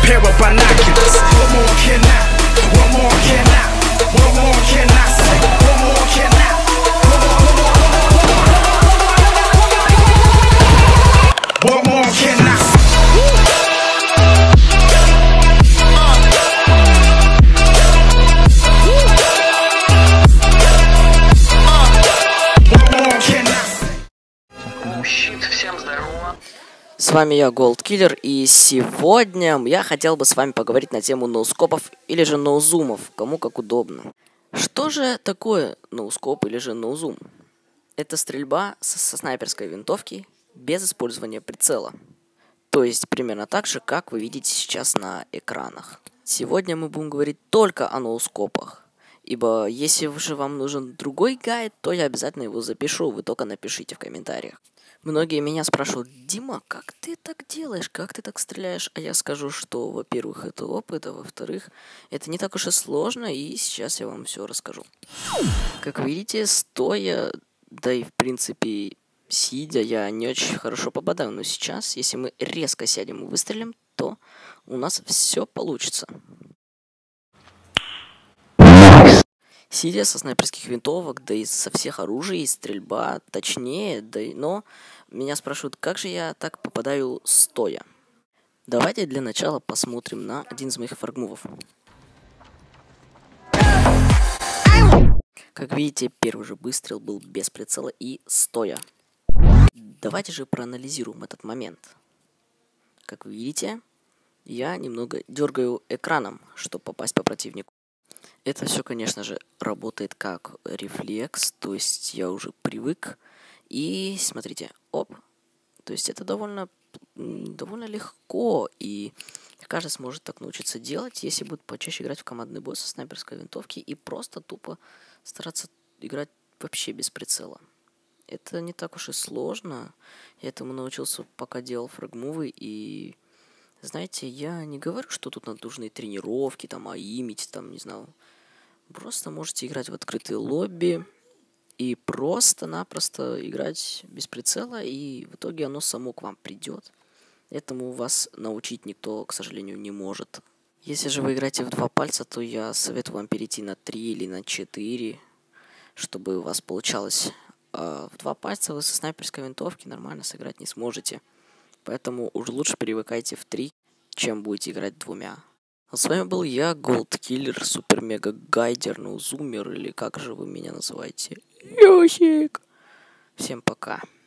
pair of binoculars. What more can I? What more can I? What more can I say? What more can I? What more can I? Всем здорово. С вами я, Голдкиллер, и сегодня я хотел бы с вами поговорить на тему ноускопов или же ноузумов, кому как удобно. Что же такое ноускоп или же ноузум? Это стрельба со снайперской винтовки без использования прицела. То есть примерно так же, как вы видите сейчас на экранах. Сегодня мы будем говорить только о ноускопах. Ибо если же вам нужен другой гайд, то я обязательно его запишу, вы только напишите в комментариях. Многие меня спрашивают: Дима, как ты так делаешь, как ты так стреляешь? А я скажу, что, во-первых, это опыт, а во-вторых, это не так уж и сложно, и сейчас я вам все расскажу. Как видите, стоя, да и в принципе сидя, я не очень хорошо попадаю, но сейчас, если мы резко сядем и выстрелим, то у нас все получится. Сидя со снайперских винтовок, да и со всех оружий, стрельба точнее, но меня спрашивают, как же я так попадаю стоя. Давайте для начала посмотрим на один из моих фрагмувов. Как видите, первый же выстрел был без прицела и стоя. Давайте же проанализируем этот момент. Как вы видите, я немного дергаю экраном, чтобы попасть по противнику. Это все, конечно же, работает как рефлекс, то есть я уже привык. И смотрите, оп, то есть это довольно легко, и каждый сможет так научиться делать, если будет почаще играть в командный бой со снайперской винтовки и просто тупо стараться играть вообще без прицела. Это не так уж и сложно, я этому научился, пока делал фрагмувы, и знаете, я не говорю, что тут нужны тренировки, там, аимить, там, не знаю. Просто можете играть в открытые лобби и просто-напросто играть без прицела, и в итоге оно само к вам придет. Этому вас научить никто, к сожалению, не может. Если же вы играете в 2 пальца, то я советую вам перейти на 3 или на 4, чтобы у вас получалось. А в 2 пальца вы со снайперской винтовки нормально сыграть не сможете. Поэтому уже лучше привыкайте в 3, чем будете играть 2. А с вами был я, Голдкиллер, супер-мега-гайдер, ноузумер, или как же вы меня называете? Ёсик! Всем пока.